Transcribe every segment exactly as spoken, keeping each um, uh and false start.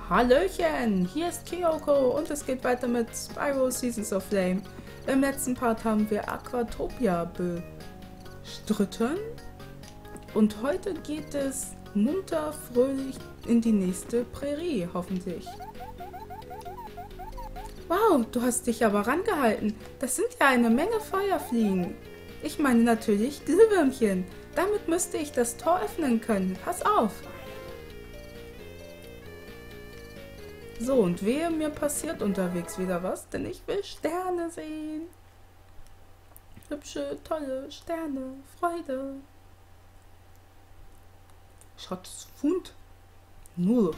Hallöchen, hier ist Kyoko und es geht weiter mit Spyro Seasons of Flame. Im letzten Part haben wir Aquatopia bestritten und heute geht es munter, fröhlich in die nächste Prärie, hoffentlich. Wow, du hast dich aber rangehalten. Das sind ja eine Menge Feuerfliegen. Ich meine natürlich Glühwürmchen. Damit müsste ich das Tor öffnen können. Pass auf. So, und wehe, mir passiert unterwegs wieder was, denn ich will Sterne sehen. Hübsche, tolle Sterne, Freude. Schatzfund. Null.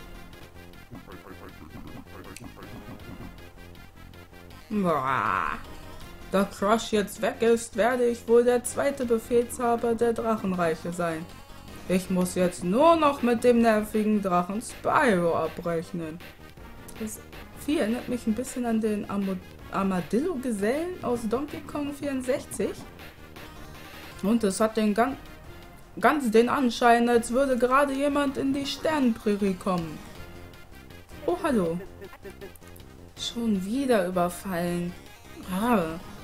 Boah. Da Crush jetzt weg ist, werde ich wohl der zweite Befehlshaber der Drachenreiche sein. Ich muss jetzt nur noch mit dem nervigen Drachen Spyro abrechnen. Das Vieh erinnert mich ein bisschen an den Am Armadillo-Gesellen aus Donkey Kong vierundsechzig. Und es hat den ganz, ganz den Anschein, als würde gerade jemand in die Sternenprärie kommen. Oh, hallo. Schon wieder überfallen. Ah.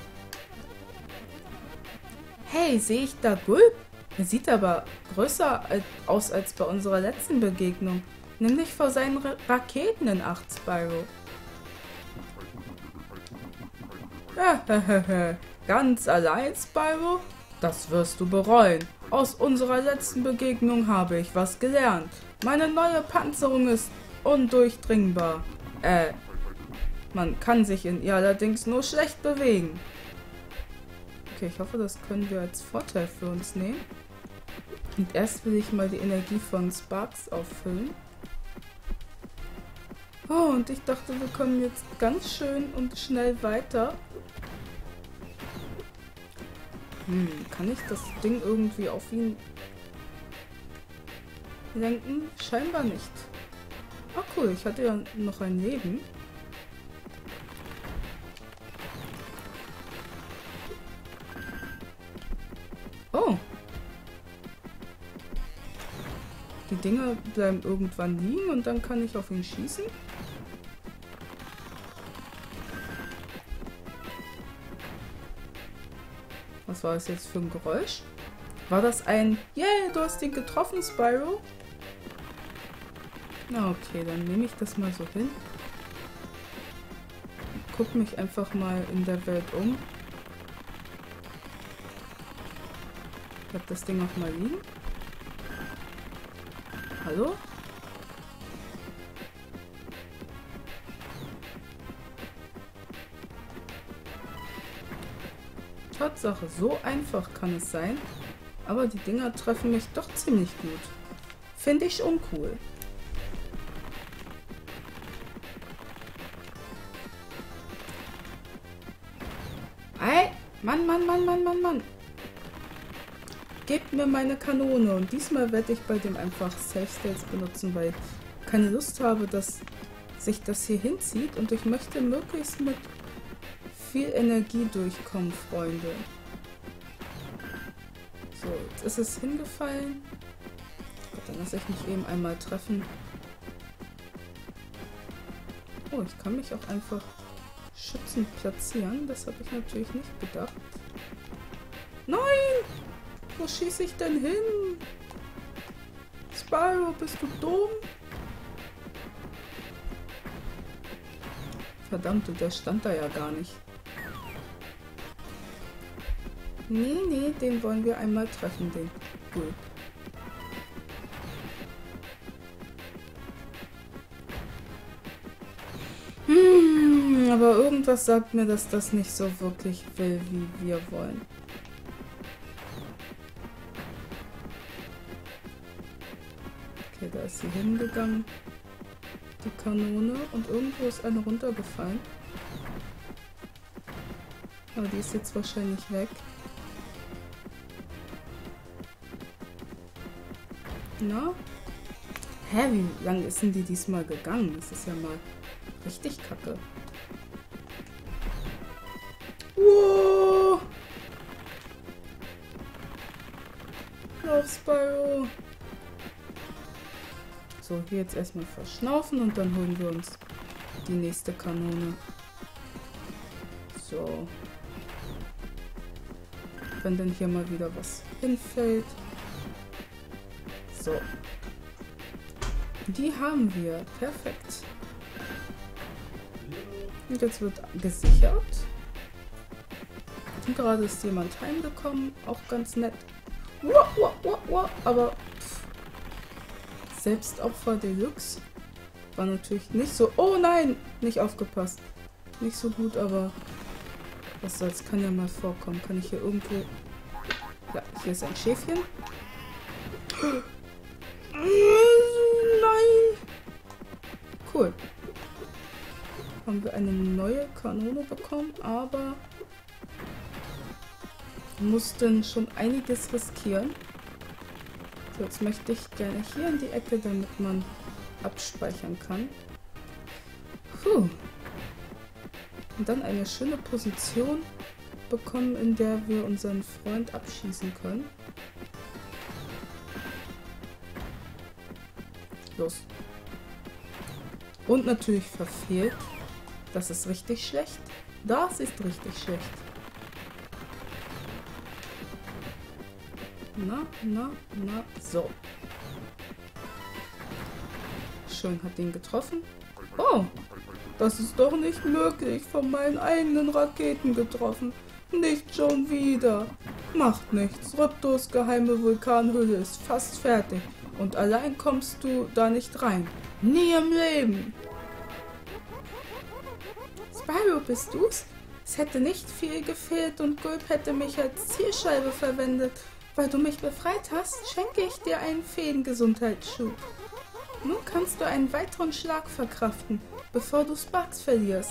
Hey, sehe ich da Gulp? Er sieht aber größer aus als bei unserer letzten Begegnung. Nimm dich vor seinen Ra Raketen in Acht, Spyro. Ganz allein, Spyro? Das wirst du bereuen. Aus unserer letzten Begegnung habe ich was gelernt. Meine neue Panzerung ist undurchdringbar. Äh, man kann sich in ihr allerdings nur schlecht bewegen. Okay, ich hoffe, das können wir als Vorteil für uns nehmen. Und erst will ich mal die Energie von Sparks auffüllen. Oh, und ich dachte, wir kommen jetzt ganz schön und schnell weiter. Hm, kann ich das Ding irgendwie auf ihn lenken? Scheinbar nicht. Ah, cool, ich hatte ja noch ein Leben. Oh. Die Dinger bleiben irgendwann liegen und dann kann ich auf ihn schießen. Was war das jetzt für ein Geräusch? War das ein... Yay, du hast ihn getroffen, Spyro? Na okay, dann nehme ich das mal so hin. Guck mich einfach mal in der Welt um. Ich hab das Ding auch mal liegen. Hallo? Tatsache, so einfach kann es sein, aber die Dinger treffen mich doch ziemlich gut. Finde ich uncool. Ei, Mann, Mann, Mann, Mann, Mann, Mann. Gebt mir meine Kanone und diesmal werde ich bei dem einfach Safe States benutzen, weil ich keine Lust habe, dass sich das hier hinzieht und ich möchte möglichst mit viel Energie durchkommen, Freunde. So, jetzt ist es hingefallen. Gut, dann lasse ich mich eben einmal treffen. Oh, ich kann mich auch einfach schützend platzieren. Das habe ich natürlich nicht bedacht. Nein! Wo schieße ich denn hin? Spyro, bist du dumm? Verdammt, der stand da ja gar nicht. Nee, nee, den wollen wir einmal treffen, den Gulp. Hm, aber irgendwas sagt mir, dass das nicht so wirklich will, wie wir wollen. Okay, da ist sie hingegangen, die Kanone, und irgendwo ist eine runtergefallen. Aber die ist jetzt wahrscheinlich weg. Na? Hä, wie lang ist denn die diesmal gegangen? Das ist ja mal richtig kacke. Wow! Lauf, Spyro! So, hier jetzt erstmal verschnaufen und dann holen wir uns die nächste Kanone. So. Wenn dann hier mal wieder was hinfällt. So. Die haben wir. Perfekt. Und jetzt wird gesichert. Und gerade ist jemand heimgekommen. Auch ganz nett. Uah, uah, uah, uah. Aber pff. Selbstopfer Deluxe war natürlich nicht so... Oh nein! Nicht aufgepasst. Nicht so gut, aber... Was soll's? Kann ja mal vorkommen. Kann ich hier irgendwo... Ja, hier ist ein Schäfchen. Nein! Cool. Haben wir eine neue Kanone bekommen, aber... mussten schon einiges riskieren. So, jetzt möchte ich gerne hier in die Ecke, damit man abspeichern kann. Puh. Und dann eine schöne Position bekommen, in der wir unseren Freund abschießen können. Los. Und natürlich verfehlt. Das ist richtig schlecht. Das ist richtig schlecht. Na, na, na, so. Schön, hat ihn getroffen. Oh, das ist doch nicht möglich. Von meinen eigenen Raketen getroffen. Nicht schon wieder. Macht nichts. Rhyptos geheime Vulkanhülle ist fast fertig. Und allein kommst du da nicht rein. Nie im Leben. Spyro, bist du's? Es hätte nicht viel gefehlt und Gulp hätte mich als Zielscheibe verwendet. Weil du mich befreit hast, schenke ich dir einen Feengesundheitsschub. Nun kannst du einen weiteren Schlag verkraften, bevor du Sparx verlierst.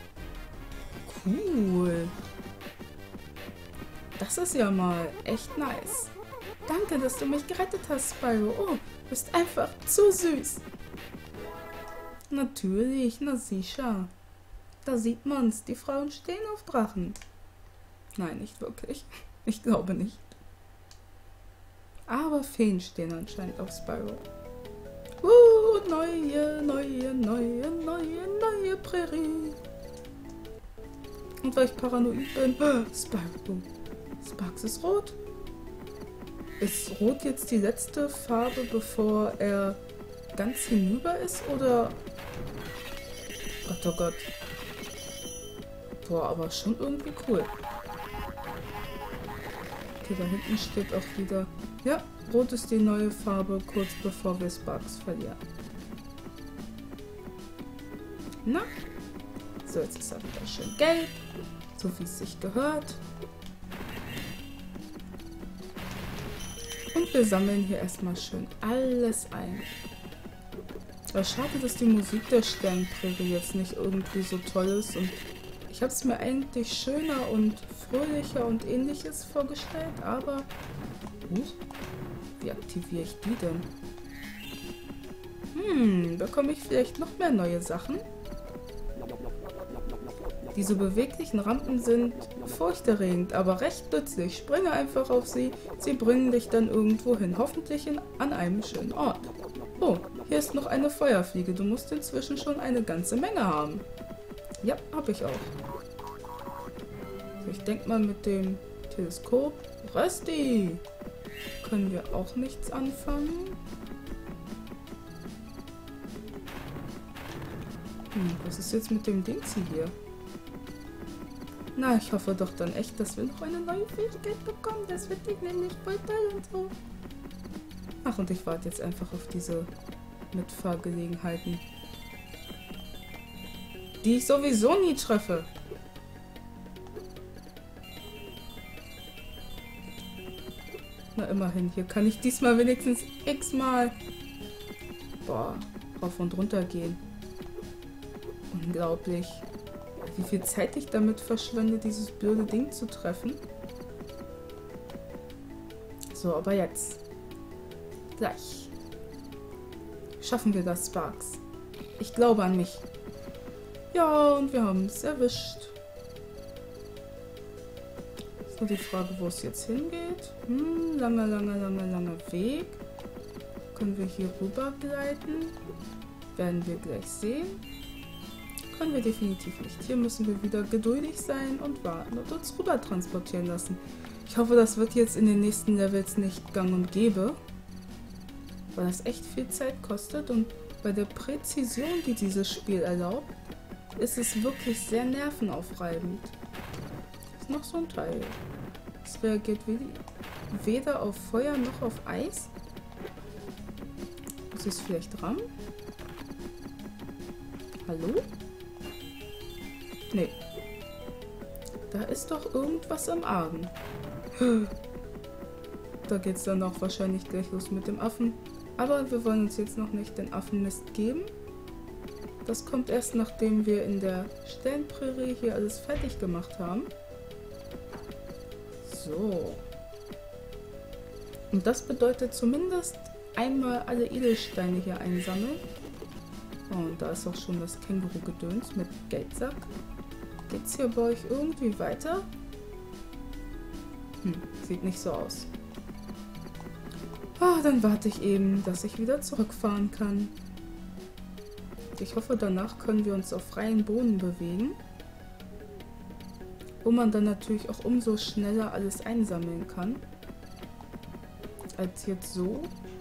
Cool. Das ist ja mal echt nice. Danke, dass du mich gerettet hast, Spyro. Oh, bist einfach zu süß. Natürlich, na sicher. Da sieht man's, die Frauen stehen auf Drachen. Nein, nicht wirklich. Ich glaube nicht. Aber Feen stehen anscheinend auf Spyro. Uh, neue, neue, neue, neue, neue Prärie. Und weil ich paranoid bin, Spyro. Sparx ist rot. Ist rot jetzt die letzte Farbe, bevor er ganz hinüber ist, oder? Gott, oh Gott. Boah, aber schon irgendwie cool. Okay, da hinten steht auch wieder... Ja, rot ist die neue Farbe, kurz bevor wir Sparx verlieren. Na? So, jetzt ist er wieder schön gelb. So wie es sich gehört. Und wir sammeln hier erstmal schön alles ein. Aber schade, dass die Musik der Sternprärie jetzt nicht irgendwie so toll ist. Und ich habe es mir eigentlich schöner und fröhlicher und ähnliches vorgestellt, aber... Uh, wie aktiviere ich die denn? Hm, bekomme ich vielleicht noch mehr neue Sachen? Diese beweglichen Rampen sind furchterregend, aber recht nützlich. Springe einfach auf sie, sie bringen dich dann irgendwo hin, hoffentlich in, an einem schönen Ort. Oh, hier ist noch eine Feuerfliege, du musst inzwischen schon eine ganze Menge haben. Ja, habe ich auch. So, ich denke mal mit dem Teleskop. Rösti! Können wir auch nichts anfangen? Hm, was ist jetzt mit dem Dingsi hier? Na, ich hoffe doch dann echt, dass wir noch eine neue Fähigkeit bekommen. Das wird dich nämlich voll toll und so. Ach, und ich warte jetzt einfach auf diese Mitfahrgelegenheiten, die ich sowieso nie treffe. Na, immerhin. Hier kann ich diesmal wenigstens x-mal... Boah, rauf und runter gehen. Unglaublich. Wie viel Zeit ich damit verschwende, dieses blöde Ding zu treffen. So, aber jetzt. Gleich. Schaffen wir das, Sparx. Ich glaube an mich. Ja, und wir haben es erwischt. So, die Frage, wo es jetzt hingeht. Hm, langer, langer, langer, langer Weg. Können wir hier rüber gleiten? Werden wir gleich sehen. Können wir definitiv nicht. Hier müssen wir wieder geduldig sein und warten und uns rüber transportieren lassen. Ich hoffe, das wird jetzt in den nächsten Levels nicht gang und gäbe. Weil das echt viel Zeit kostet und bei der Präzision, die dieses Spiel erlaubt, ist es wirklich sehr nervenaufreibend. Ist noch so ein Teil. Es reagiert weder auf Feuer noch auf Eis. Muss ich es vielleicht ran? Hallo? Nee. Da ist doch irgendwas im Argen. Da geht es dann auch wahrscheinlich gleich los mit dem Affen. Aber wir wollen uns jetzt noch nicht den Affenmist geben. Das kommt erst, nachdem wir in der Sternprärie hier alles fertig gemacht haben. So. Und das bedeutet zumindest einmal alle Edelsteine hier einsammeln. Oh, und da ist auch schon das Känguru-Gedöns mit Geldsack. Geht's hier bei euch irgendwie weiter? Hm, sieht nicht so aus. Ah, dann warte ich eben, dass ich wieder zurückfahren kann. Ich hoffe, danach können wir uns auf freien Boden bewegen. Wo man dann natürlich auch umso schneller alles einsammeln kann. Als jetzt so.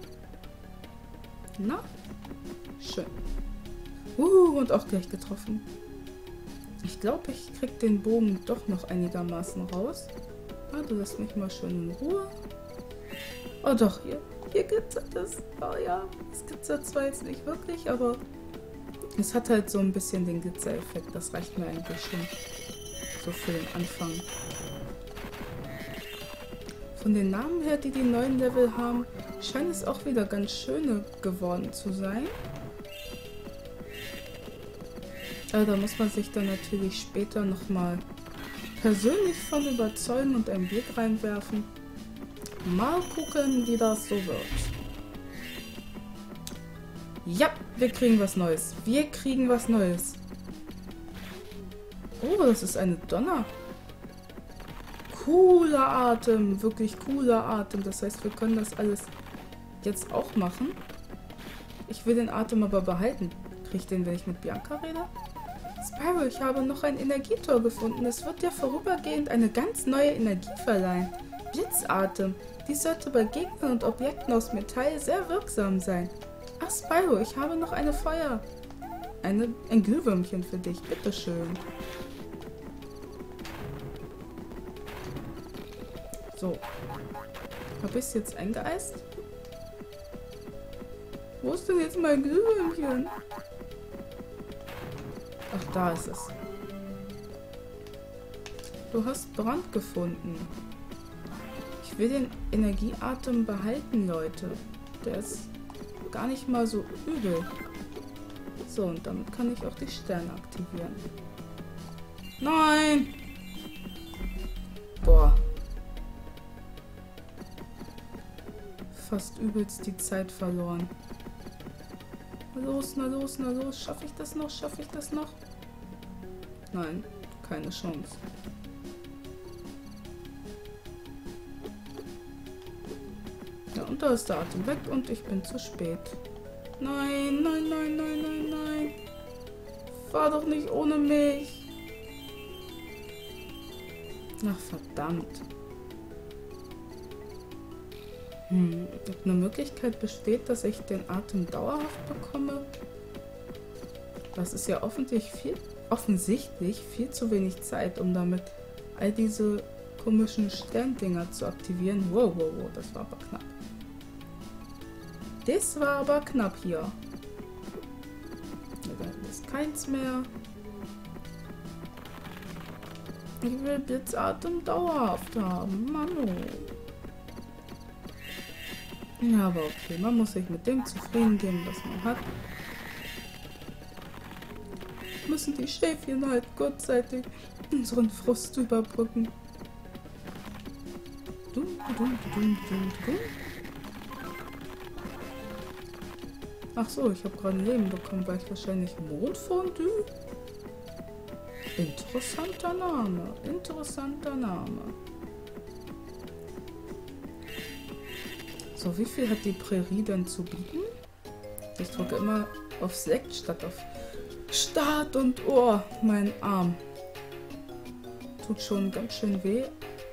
Na? Schön. Uh, und auch gleich getroffen. Ich glaube, ich krieg den Bogen doch noch einigermaßen raus. Ah, du lässt mich mal schön in Ruhe. Oh doch, hier. Hier glitzert es. Oh ja, es glitzert zwar jetzt nicht wirklich, aber es hat halt so ein bisschen den Glitzereffekt. Das reicht mir eigentlich schon. So für den Anfang. Von den Namen her, die die neuen Level haben, scheint es auch wieder ganz schöne geworden zu sein. Aber da muss man sich dann natürlich später nochmal persönlich von überzeugen und einen Blick reinwerfen. Mal gucken, wie das so wird. Ja, wir kriegen was Neues. Wir kriegen was Neues. Oh, das ist eine Donner. Cooler Atem. Wirklich cooler Atem. Das heißt, wir können das alles jetzt auch machen. Ich will den Atem aber behalten. Kriege ich den, wenn ich mit Bianca rede? Spyro, ich habe noch ein Energietor gefunden. Es wird dir vorübergehend eine ganz neue Energie verleihen. Blitzatem. Dies sollte bei Gegnern und Objekten aus Metall sehr wirksam sein. Ach, Spyro, ich habe noch eine Feuer. Eine, ein Glühwürmchen für dich. Bitteschön. So. Habe ich es jetzt eingeeist? Wo ist denn jetzt mein Glühwürmchen? Ach, da ist es. Du hast Brand gefunden. Ich will den Energieatem behalten, Leute. Der ist gar nicht mal so übel. So, und damit kann ich auch die Sterne aktivieren. Nein! Boah. Fast übelst die Zeit verloren. Na los, na los, na los. Schaffe ich das noch? Schaffe ich das noch? Nein, keine Chance. Ja, und da ist der Atem weg und ich bin zu spät. Nein, nein, nein, nein, nein, nein. Fahr doch nicht ohne mich. Ach, verdammt. Hm, ob eine Möglichkeit besteht, dass ich den Atem dauerhaft bekomme? Das ist ja offensichtlich viel, offensichtlich viel zu wenig Zeit, um damit all diese komischen Sterndinger zu aktivieren. Wow, wow, wow, das war aber knapp. Das war aber knapp hier. Ja, da ist keins mehr. Ich will Blitzatem dauerhaft haben. Manu. Ja, aber okay. Man muss sich mit dem zufrieden geben, was man hat. Müssen die Schäfchen halt kurzzeitig unseren Frust überbrücken. Dum, dum, dum, dum, dum. Ach so, ich habe gerade ein Leben bekommen, weil ich wahrscheinlich Mondfondue? Interessanter Name, interessanter Name. So, wie viel hat die Prärie denn zu bieten? Ich drücke immer auf Select statt auf Start und oh, mein Arm. Tut schon ganz schön weh.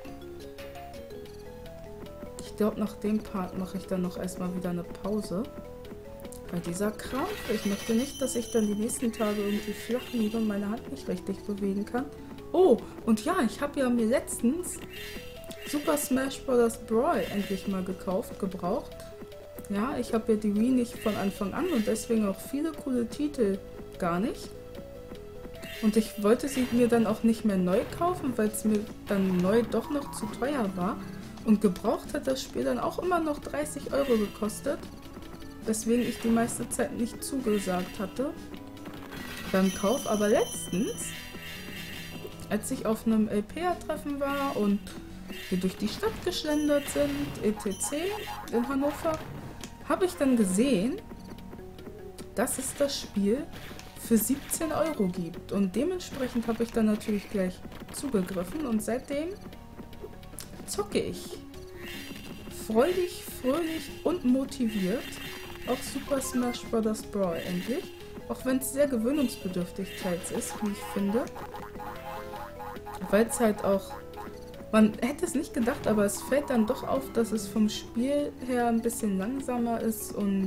Ich glaube, nach dem Part mache ich dann noch erstmal wieder eine Pause. Bei dieser Krampf. Ich möchte nicht, dass ich dann die nächsten Tage irgendwie flach liege und meine Hand nicht richtig bewegen kann. Oh, und ja, ich habe ja mir letztens Super Smash Bros. Brawl endlich mal gekauft, gebraucht. Ja, ich habe ja die Wii nicht von Anfang an und deswegen auch viele coole Titel gar nicht. Und ich wollte sie mir dann auch nicht mehr neu kaufen, weil es mir dann neu doch noch zu teuer war. Und gebraucht hat das Spiel dann auch immer noch dreißig Euro gekostet. Weswegen ich die meiste Zeit nicht zugesagt hatte beim Kauf. Aber letztens, als ich auf einem L P R-Treffen war und wir durch die Stadt geschlendert sind, et cetera in Hannover, habe ich dann gesehen, dass es das Spiel für siebzehn Euro gibt. Und dementsprechend habe ich dann natürlich gleich zugegriffen und seitdem zocke ich freudig, fröhlich und motiviert auch Super Smash Bros. Brawl endlich. Auch wenn es sehr gewöhnungsbedürftig teils ist, wie ich finde. Weil es halt auch... Man hätte es nicht gedacht, aber es fällt dann doch auf, dass es vom Spiel her ein bisschen langsamer ist und...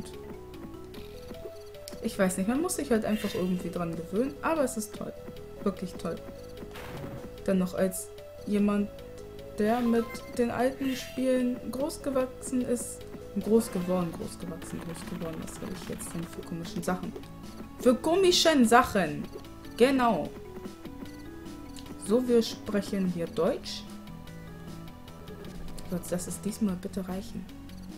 Ich weiß nicht, man muss sich halt einfach irgendwie dran gewöhnen, aber es ist toll. Wirklich toll. Dann noch als jemand, der mit den alten Spielen groß gewachsen ist. Groß geworden, groß gewachsen, groß geworden. Was habe ich jetzt denn für komischen Sachen? Für komischen Sachen! Genau. So, wir sprechen hier Deutsch. Wird das es diesmal bitte reichen?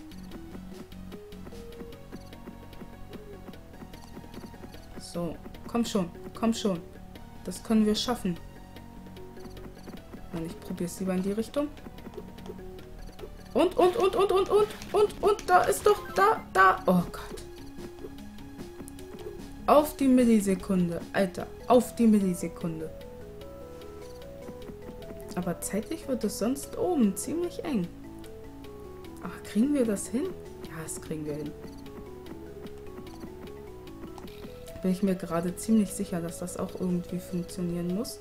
So, komm schon, komm schon. Das können wir schaffen. Und ich probiere es lieber in die Richtung. Und, und, und, und, und, und, und, und, da ist doch, da, da. Oh Gott. Auf die Millisekunde, Alter, auf die Millisekunde. Aber zeitlich wird es sonst oben ziemlich eng. Ach, kriegen wir das hin? Ja, das kriegen wir hin. Bin ich mir gerade ziemlich sicher, dass das auch irgendwie funktionieren muss.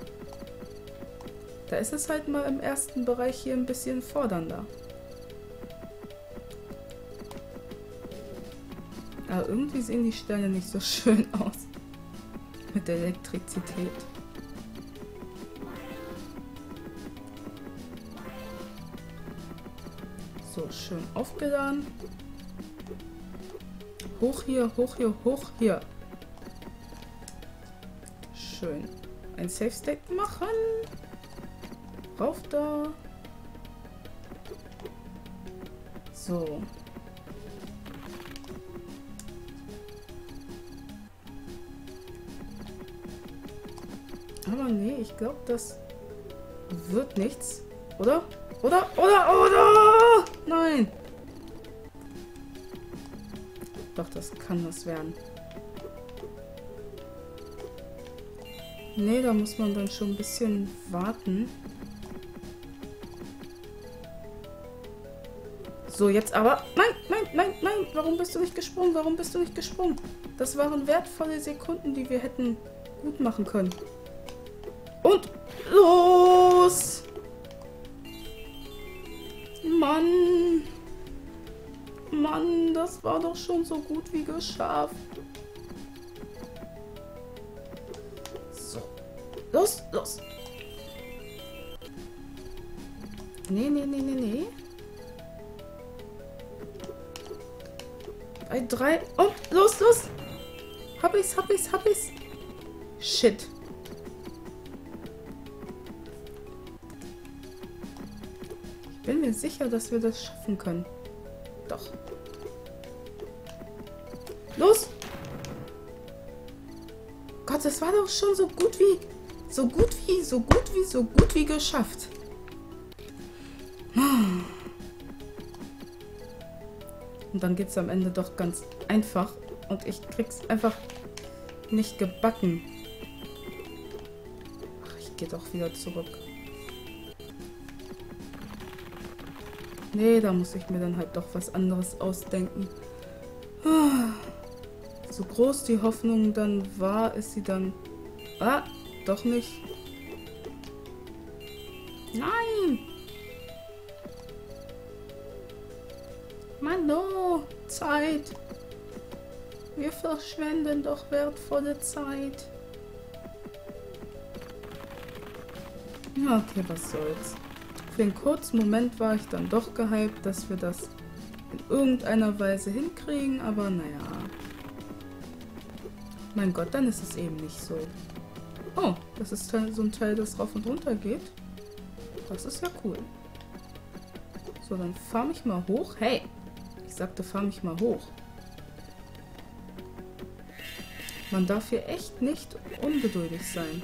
Da ist es halt mal im ersten Bereich hier ein bisschen fordernder. Aber irgendwie sehen die Sterne nicht so schön aus. Mit der Elektrizität. So, schön aufgeladen. Hoch hier, hoch hier, hoch hier. Schön. Ein Safe State machen. Rauf da. So. Aber nee, ich glaube, das wird nichts. Oder? Oder? Oder? Oder? Nein! Doch, das kann was werden. Nee, da muss man dann schon ein bisschen warten. So, jetzt aber... Nein, nein, nein, nein! Warum bist du nicht gesprungen? Warum bist du nicht gesprungen? Das waren wertvolle Sekunden, die wir hätten gut machen können. Und los! Mann! Mann, das war doch schon so gut wie geschafft. So. Los, los! Nee, nee, nee, nee, nee. Bei drei. Und los, los! Hab ich's, hab ich's, hab ich's. Shit. Ich bin mir sicher, dass wir das schaffen können. Doch. Los! Gott, das war doch schon so gut wie... So gut wie, so gut wie, so gut wie geschafft. Und dann geht es am Ende doch ganz einfach. Und ich krieg's einfach nicht gebacken. Ach, ich gehe doch wieder zurück. Nee, da muss ich mir dann halt doch was anderes ausdenken. So groß die Hoffnung dann war, ist sie dann... Ah, doch nicht. Nein! Mano, Zeit. Wir verschwenden doch wertvolle Zeit. Ja, okay, was soll's. Für einen kurzen Moment war ich dann doch gehypt, dass wir das in irgendeiner Weise hinkriegen, aber naja. Mein Gott, dann ist es eben nicht so. Oh, das ist so ein Teil, das rauf und runter geht. Das ist ja cool. So, dann fahr mich mal hoch. Hey, ich sagte, fahr mich mal hoch. Man darf hier echt nicht ungeduldig sein.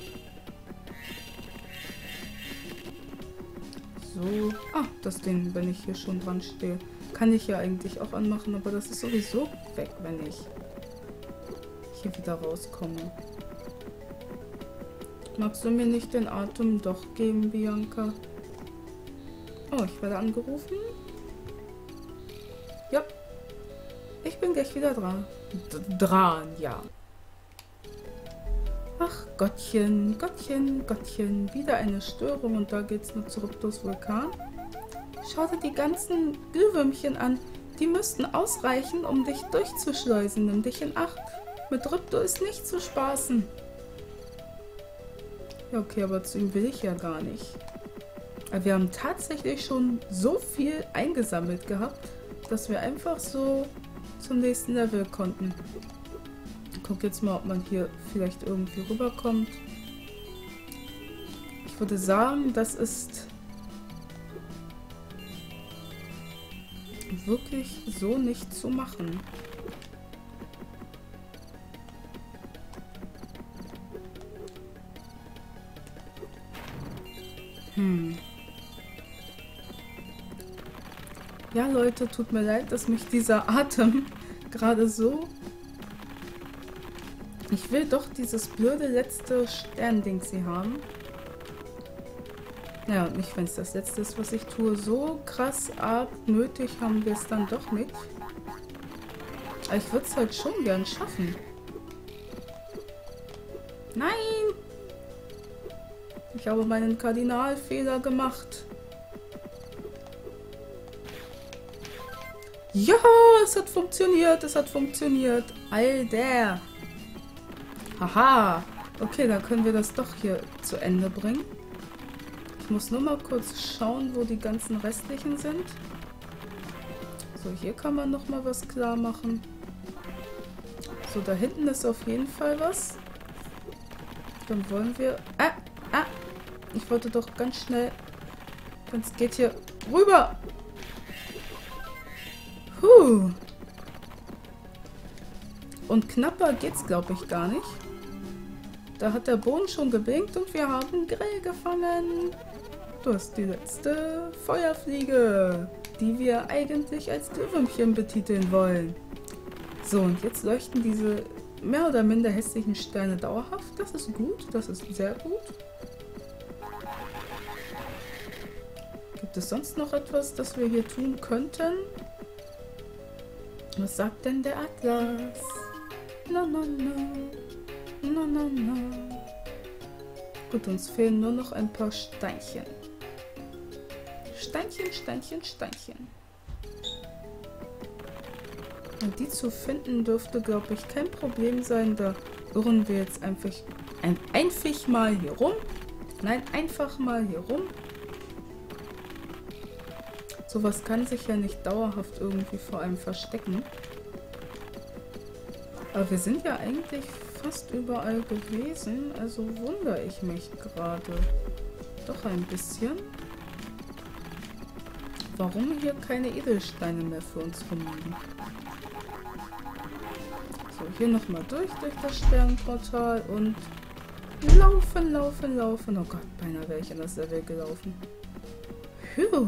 So. Ah, das Ding, wenn ich hier schon dran stehe. Kann ich ja eigentlich auch anmachen, aber das ist sowieso weg, wenn ich hier wieder rauskomme. Magst du mir nicht den Atem doch geben, Bianca? Oh, ich werde angerufen. Ja. Ich bin gleich wieder dran. D- dran, ja. Ach, Gottchen, Gottchen, Gottchen. Wieder eine Störung und da geht's nur zu Rhyptos Vulkan. Schau dir die ganzen Glühwürmchen an. Die müssten ausreichen, um dich durchzuschleusen. Nimm dich in Acht. Mit Rhypto ist nicht zu spaßen. Ja, okay, aber zu ihm will ich ja gar nicht. Aber wir haben tatsächlich schon so viel eingesammelt gehabt, dass wir einfach so zum nächsten Level konnten. Ich guck jetzt mal, ob man hier vielleicht irgendwie rüberkommt. Ich würde sagen, das ist wirklich so nicht zu machen. Hm. Ja, Leute, tut mir leid, dass mich dieser Atem gerade so... Ich will doch dieses blöde letzte Sternding sie haben. Ja, nicht wenn es das letzte ist, was ich tue. So krass arg nötig haben wir es dann doch nicht. Aber ich würde es halt schon gern schaffen. Nein! Ich habe meinen Kardinalfehler gemacht. Ja, es hat funktioniert, es hat funktioniert. Alter. Haha. Okay, dann können wir das doch hier zu Ende bringen. Ich muss nur mal kurz schauen, wo die ganzen restlichen sind. So, hier kann man noch mal was klar machen. So, da hinten ist auf jeden Fall was. Dann wollen wir... Ah, ah. Ich wollte doch ganz schnell... Es geht hier rüber. Huh. Und knapper geht's, glaube ich, gar nicht. Da hat der Boden schon geblinkt und wir haben Grill gefangen. Du hast die letzte Feuerfliege, die wir eigentlich als Glühwürmchen betiteln wollen. So, und jetzt leuchten diese mehr oder minder hässlichen Steine dauerhaft. Das ist gut, das ist sehr gut. Gibt es sonst noch etwas, das wir hier tun könnten? Was sagt denn der Atlas? Na, na, na. Na, na, na. Gut, uns fehlen nur noch ein paar Steinchen. Steinchen, Steinchen, Steinchen. Und die zu finden dürfte, glaube ich, kein Problem sein. Da irren wir jetzt einfach ein, einfach mal hier rum. Nein, einfach mal hier rum. Sowas kann sich ja nicht dauerhaft irgendwie vor allem verstecken. Aber wir sind ja eigentlich fast überall gewesen, also wundere ich mich gerade doch ein bisschen, warum hier keine Edelsteine mehr für uns rumliegen. So, hier nochmal durch, durch das Sternportal und laufen, laufen, laufen. Oh Gott, beinahe wäre ich an das Level gelaufen. Puh.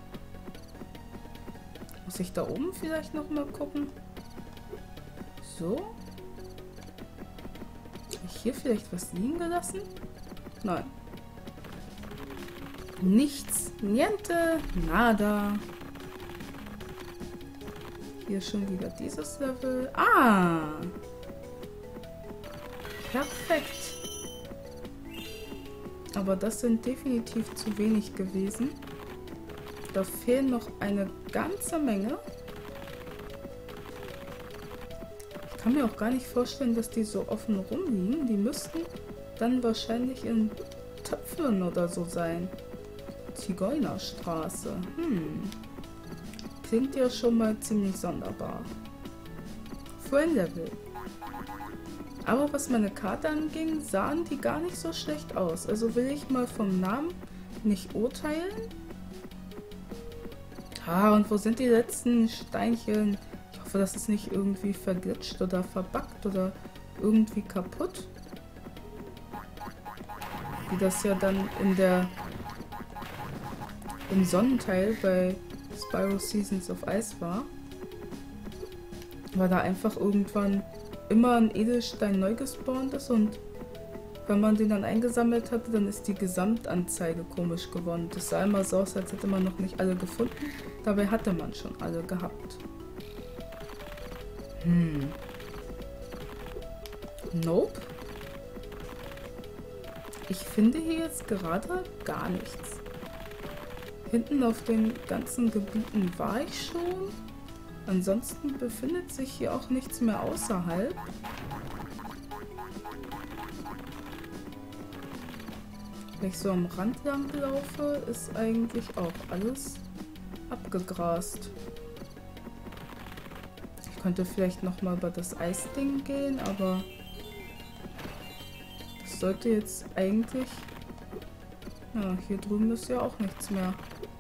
Muss ich da oben vielleicht nochmal gucken? So. Habe ich hier vielleicht was liegen gelassen? Nein. Nichts. Niente. Nada. Hier schon wieder dieses Level. Ah! Perfekt. Aber das sind definitiv zu wenig gewesen. Da fehlen noch eine ganze Menge. Ich kann mir auch gar nicht vorstellen, dass die so offen rumliegen. Die müssten dann wahrscheinlich in Töpfen oder so sein. Zigeunerstraße. Hm. Klingt ja schon mal ziemlich sonderbar. Für ein Level. Aber was meine Karte anging, sahen die gar nicht so schlecht aus. Also will ich mal vom Namen nicht urteilen. Ah, und wo sind die letzten Steinchen? Ich hoffe, das ist nicht irgendwie verglitscht oder verbuggt oder irgendwie kaputt. Wie das ja dann in der im Sonnenteil bei Spyro Seasons of Ice war. Weil da einfach irgendwann immer ein Edelstein neu gespawnt ist und wenn man den dann eingesammelt hatte, dann ist die Gesamtanzeige komisch geworden. Das sah immer so aus, als hätte man noch nicht alle gefunden. Dabei hatte man schon alle gehabt. Hm. Nope. Ich finde hier jetzt gerade gar nichts. Hinten auf den ganzen Gebieten war ich schon. Ansonsten befindet sich hier auch nichts mehr außerhalb. Wenn ich so am Rand lang laufe, ist eigentlich auch alles abgegrast. Ich könnte vielleicht nochmal über das Eisding gehen, aber das sollte jetzt eigentlich... Ja, hier drüben ist ja auch nichts mehr.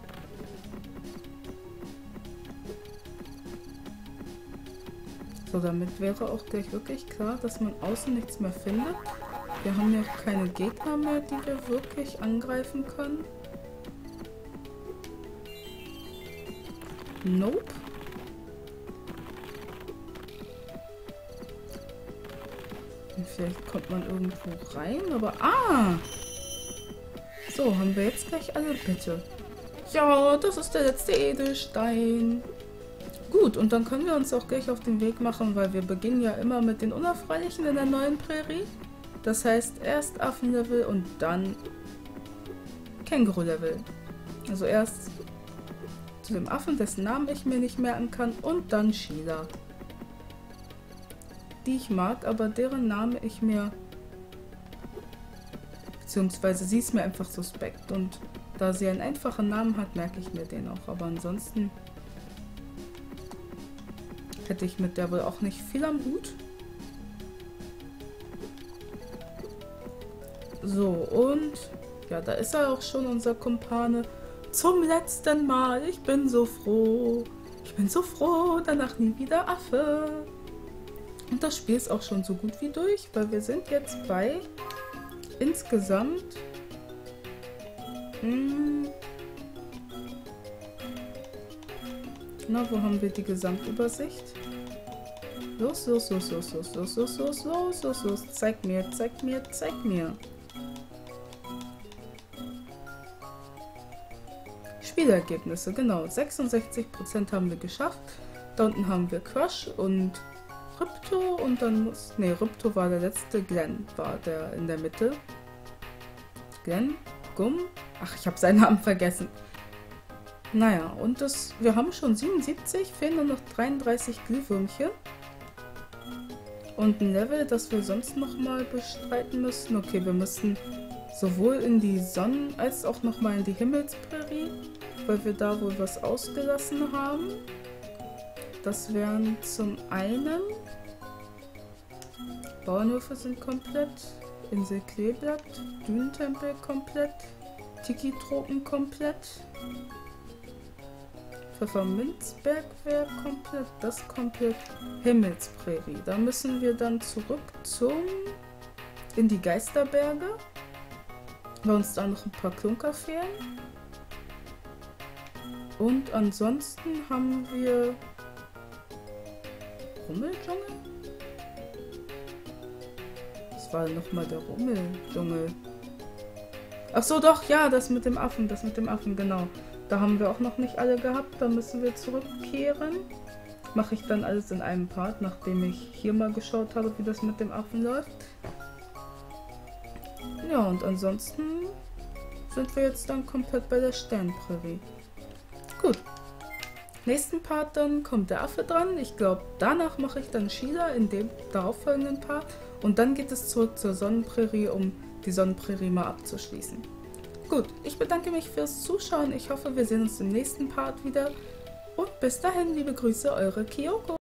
So, damit wäre auch gleich wirklich klar, dass man außen nichts mehr findet. Wir haben ja auch keine Gegner mehr, die wir wirklich angreifen können. Nope. Und vielleicht kommt man irgendwo rein, aber... Ah! So, haben wir jetzt gleich alle, bitte. Ja, das ist der letzte Edelstein. Gut, und dann können wir uns auch gleich auf den Weg machen, weil wir beginnen ja immer mit den Unerfreulichen in der neuen Prärie. Das heißt, erst Affenlevel und dann Känguru-Level. Also erst zu dem Affen, dessen Namen ich mir nicht merken kann, und dann Sheila. Die ich mag, aber deren Name ich mir... Beziehungsweise sie ist mir einfach suspekt. Und da sie einen einfachen Namen hat, merke ich mir den auch. Aber ansonsten hätte ich mit der wohl auch nicht viel am Hut. So, und ja, da ist er auch schon, unser Kumpane. Zum letzten Mal, ich bin so froh. Ich bin so froh, danach nie wieder Affe. Und das Spiel ist auch schon so gut wie durch, weil wir sind jetzt bei insgesamt hm, na, wo haben wir die Gesamtübersicht? Los, los, los, los, los, los, los, los, los, los, los, zeig mir, zeig mir, zeig mir. Spielergebnisse, genau. sechsundsechzig Prozent haben wir geschafft. Da unten haben wir Crush und Ripto und dann muss... Ne, Ripto war der letzte. Glenn war der in der Mitte. Glenn? Gumm? Ach, ich habe seinen Namen vergessen. Naja, und das... Wir haben schon siebenundsiebzig, fehlen nur noch dreiunddreißig Glühwürmchen. Und ein Level, das wir sonst nochmal bestreiten müssen. Okay, wir müssen sowohl in die Sonnen- als auch nochmal in die Himmelsprärie, weil wir da wohl was ausgelassen haben. Das wären zum einen... Bauernhöfe sind komplett, Insel Kleeblatt, Dünentempel komplett, Tiki-Tropen komplett, Pfefferminzberg wäre komplett, das komplett, Himmelsprärie. Da müssen wir dann zurück zum... in die Geisterberge, weil uns da noch ein paar Klunker fehlen. Und ansonsten haben wir... Rummeldschungel? Was war nochmal der Rummeldschungel? Ach so, doch, ja, das mit dem Affen, das mit dem Affen, genau. Da haben wir auch noch nicht alle gehabt, da müssen wir zurückkehren. mache ich dann alles in einem Part, nachdem ich hier mal geschaut habe, wie das mit dem Affen läuft. Ja, und ansonsten sind wir jetzt dann komplett bei der Sternprärie. Gut. Nächsten Part dann kommt der Affe dran. Ich glaube, danach mache ich dann Shida in dem darauffolgenden Part. Und dann geht es zurück zur Sonnenprärie, um die Sonnenprärie mal abzuschließen. Gut, ich bedanke mich fürs Zuschauen. Ich hoffe, wir sehen uns im nächsten Part wieder. Und bis dahin, liebe Grüße, eure Kyoko.